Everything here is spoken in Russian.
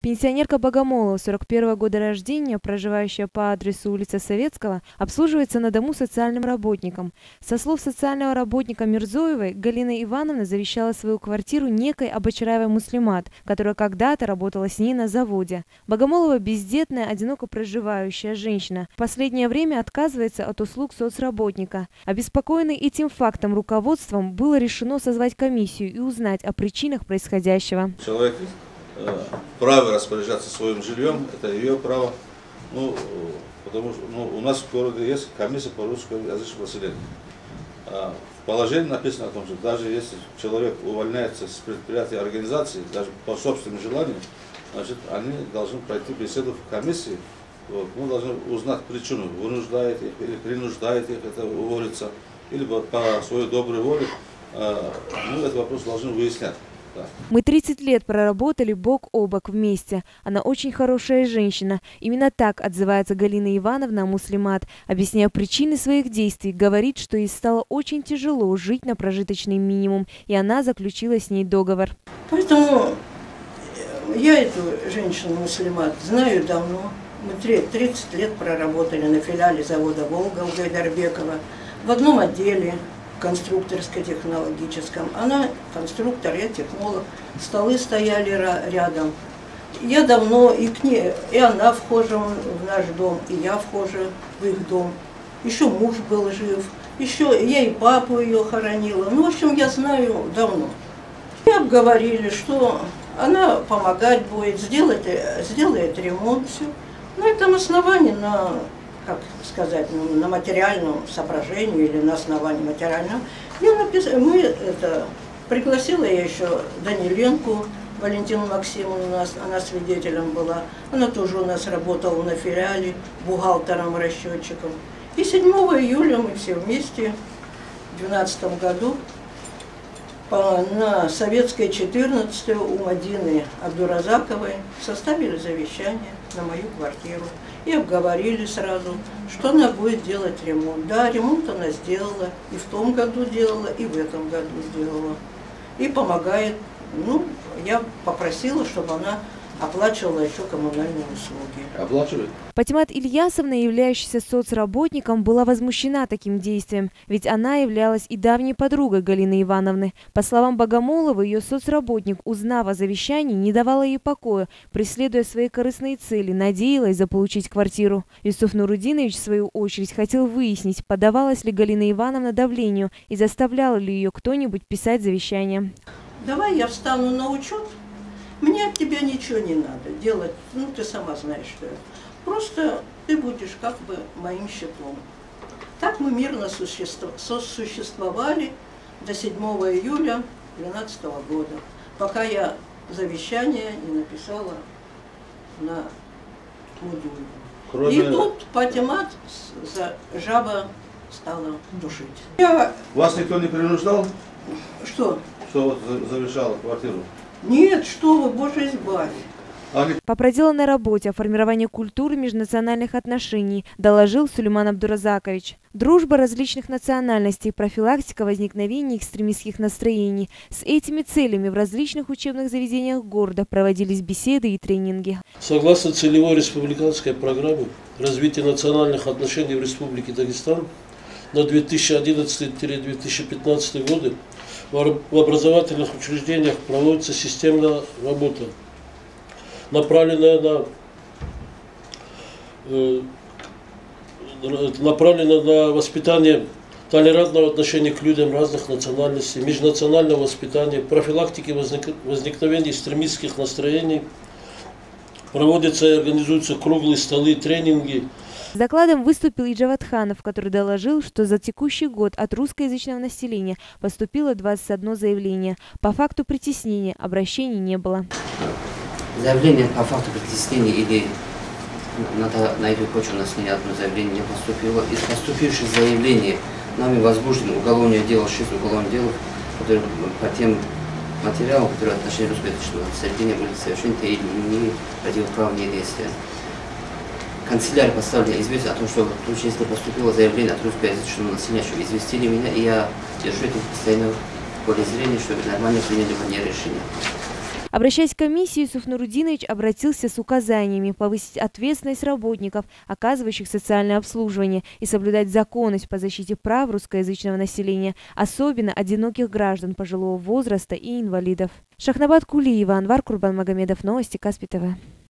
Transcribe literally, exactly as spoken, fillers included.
Пенсионерка Богомолова, сорок первого года рождения, проживающая по адресу улица Советского, обслуживается на дому социальным работником. Со слов социального работника Мирзоевой, Галина Ивановна завещала свою квартиру некой Абачараевой Муслимат, которая когда-то работала с ней на заводе. Богомолова бездетная, одиноко проживающая женщина. В последнее время отказывается от услуг соцработника. Обеспокоенный этим фактом руководством было решено созвать комиссию и узнать о причинах происходящего. Человек право распоряжаться своим жильем, это ее право. Ну, потому что ну, у нас в городе есть комиссия по русскоязычному населению. В положении написано о том, что даже если человек увольняется с предприятия организации, даже по собственному желанию, значит, они должны пройти беседу в комиссии. Вот, мы должны узнать причину, вынуждает их или принуждает их это уволиться, или по своей доброй воле. Мы этот вопрос должны выяснять. Мы тридцать лет проработали бок о бок вместе. Она очень хорошая женщина. Именно так отзывается Галина Ивановна о Муслимат, объясняя причины своих действий. Говорит, что ей стало очень тяжело жить на прожиточный минимум, и она заключила с ней договор. Поэтому я эту женщину Муслимат знаю давно. Мы тридцать лет проработали на филиале завода «Волга» у Гайдарбекова в одном отделе. Конструкторско-технологическом. Она конструктор, я технолог. Столы стояли рядом. Я давно и к ней, и она вхожа в наш дом, и я вхожа в их дом. Еще муж был жив, еще я и папу ее хоронила. Ну, в общем, я знаю давно. И обговорили, что она помогать будет, сделать, сделает ремонт, все. На этом основании, на... как сказать, на материальном соображении или на основании материального, я написала, мы это, пригласила я еще Даниленку, Валентину Максимовну, у нас, она свидетелем была, она тоже у нас работала на филиале, бухгалтером, расчетчиком. И седьмого июля мы все вместе в две тысячи двенадцатом году по, на Советской четырнадцатой у Мадины Абдуразаковой составили завещание на мою квартиру. И обговорили сразу, что она будет делать ремонт. Да, ремонт она сделала, и в том году делала, и в этом году сделала. И помогает. Ну, я попросила, чтобы она оплачивала еще коммунальные услуги. Оплачивает? Патимат Ильясовна, являющаяся соцработником, была возмущена таким действием, ведь она являлась и давней подругой Галины Ивановны. По словам Богомоловой, ее соцработник, узнав о завещании, не давала ей покоя, преследуя свои корыстные цели, надеялась заполучить квартиру. Юсуф Нурудинович, в свою очередь, хотел выяснить, поддавалась ли Галина Ивановна давлению и заставлял ли ее кто-нибудь писать завещание. Давай я встану на учет. Мне от тебя ничего не надо делать, ну ты сама знаешь, что это. Просто ты будешь как бы моим щитом. Так мы мирно сосуществовали до седьмого июля две тысячи двенадцатого года, пока я завещание не написала на мудюльку. Кроме... И тут Патимат за жаба стала душить. Я... Вас никто не принуждал? Что? Что вот завещала квартиру? Нет, что вы, Боже, избави. По проделанной работе о формировании культуры межнациональных отношений доложил Сулейман Абдуразакович. Дружба различных национальностей, профилактика возникновения экстремистских настроений. С этими целями в различных учебных заведениях города проводились беседы и тренинги. Согласно целевой республиканской программе развития национальных отношений в Республике Дагестан на две тысячи одиннадцатый — две тысячи пятнадцатый годы в образовательных учреждениях проводится системная работа, направленная на, э, направленная на воспитание толерантного отношения к людям разных национальностей, межнационального воспитания, профилактики возник, возникновения экстремистских настроений. Проводятся и организуются круглые столы, тренинги. С докладом выступил и Джавадханов, который доложил, что за текущий год от русскоязычного населения поступило двадцать одно заявление. По факту притеснения обращений не было. Заявление по факту притеснения или надо на эту почву у нас ни одно заявление не поступило. Из поступивших заявлений нами возбуждено уголовное дело, шесть уголовных дел, которые по тем материалам, которые в отношении русскоязычного населения были совершены или не противоправные действия. Канцелярия поставила известие о том, что в случае, если поступило заявление от русскоязычного населения, что известили меня, и я держу это постоянно в поле зрения, чтобы нормально приняли мне решение. Обращаясь к комиссии, Юсуф Нурудинович обратился с указаниями повысить ответственность работников, оказывающих социальное обслуживание, и соблюдать законность по защите прав русскоязычного населения, особенно одиноких граждан пожилого возраста и инвалидов. Шахнабад Кулиева, Анвар Курбанмагомедов, новости Каспий ТВ.